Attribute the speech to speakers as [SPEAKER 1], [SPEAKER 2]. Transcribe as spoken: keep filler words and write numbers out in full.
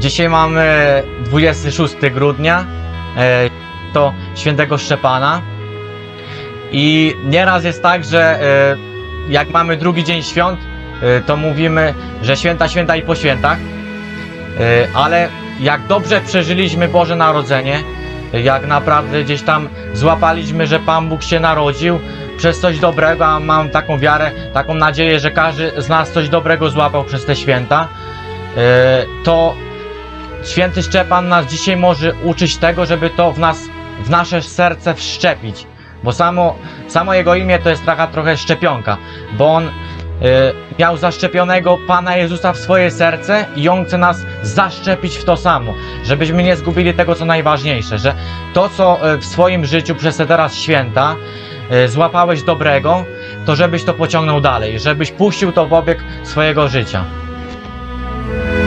[SPEAKER 1] Dzisiaj mamy dwudziestego szóstego grudnia, to świętego Szczepana. I nieraz jest tak, że jak mamy drugi dzień świąt, to mówimy, że święta, święta i po świętach. Ale jak dobrze przeżyliśmy Boże Narodzenie, jak naprawdę gdzieś tam złapaliśmy, że Pan Bóg się narodził przez coś dobrego, a mam taką wiarę, taką nadzieję, że każdy z nas coś dobrego złapał przez te święta, to święty Szczepan nas dzisiaj może uczyć tego, żeby to w nas, w nasze serce wszczepić. Bo samo, samo jego imię to jest taka trochę szczepionka, bo on y, miał zaszczepionego Pana Jezusa w swoje serce i on chce nas zaszczepić w to samo, żebyśmy nie zgubili tego, co najważniejsze, że to, co w swoim życiu przez te teraz święta y, złapałeś dobrego, to żebyś to pociągnął dalej, żebyś puścił to w obieg swojego życia.